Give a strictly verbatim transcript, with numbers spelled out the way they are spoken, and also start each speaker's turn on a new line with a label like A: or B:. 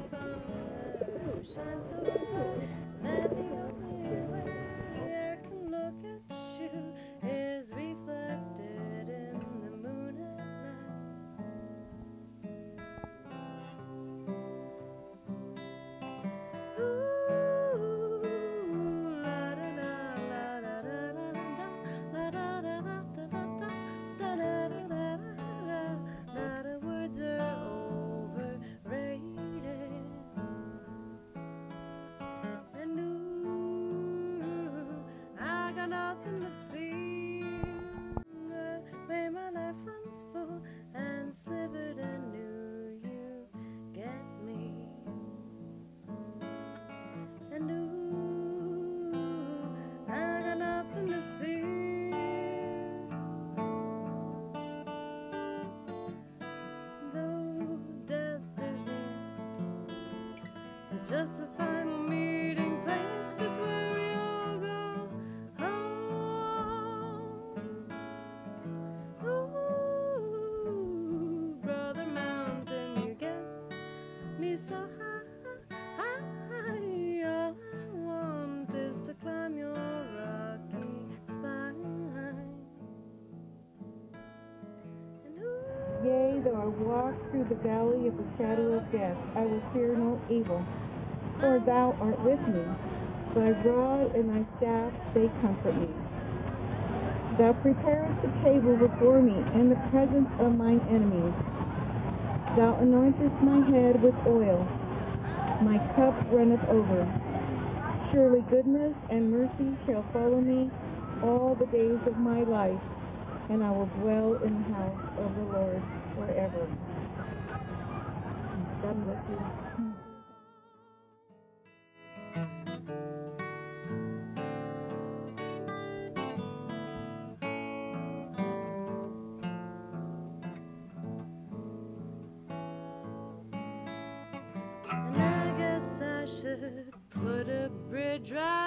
A: sun never shines so bright, that the only way I can look at you is reflected in the moon at night. Ooh, la da da la da da da da da da da da da da da da da da da da. Words are overrated, and ooh, I got nothing to feel. The way my life runs full and slivered anew, you get me. And ooh, I got nothing to feel. Though death is near, it's just a final meeting place. It's where we all go home. Ooh, brother mountain, you get me so high, high. All I want is to climb your rocky spine. And ooh,
B: Yea, though I walk through the valley of the shadow of death, I will fear no evil, for thou art with me. Thy rod and thy staff, they comfort me. Thou preparest a table before me in the presence of mine enemies. Thou anointest my head with oil. My cup runneth over. Surely goodness and mercy shall follow me all the days of my life, and I will dwell in the house of the Lord forever. God bless you.
A: and I guess I should put a bridge right